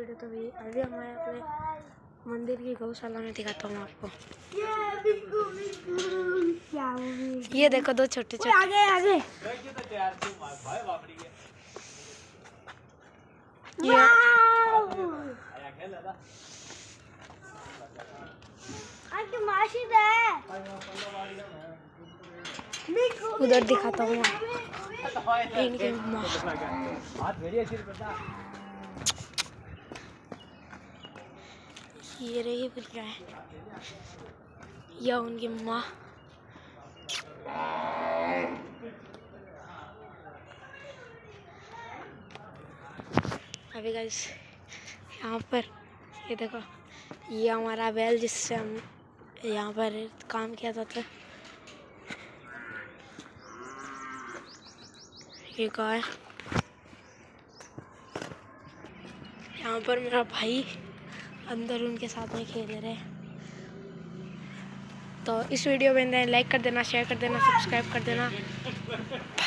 Video तो अभी हमारे अपने मंदिर की गौशाला में दिखाता हूँ आपको। ये देखो दो छोटे छोटे आगे उधर दिखाता हूँ इनके माँ। ये रही बुढ़िया है या उनकी माँ। अभी गाइस यहाँ पर ये देखो, ये हमारा बैल जिससे हम यहाँ पर काम किया जाता है। ये गाय, यहाँ पर मेरा भाई अंदर उनके साथ में खेल रहे हैं। तो इस वीडियो में लाइक कर देना, शेयर कर देना, सब्सक्राइब कर देना।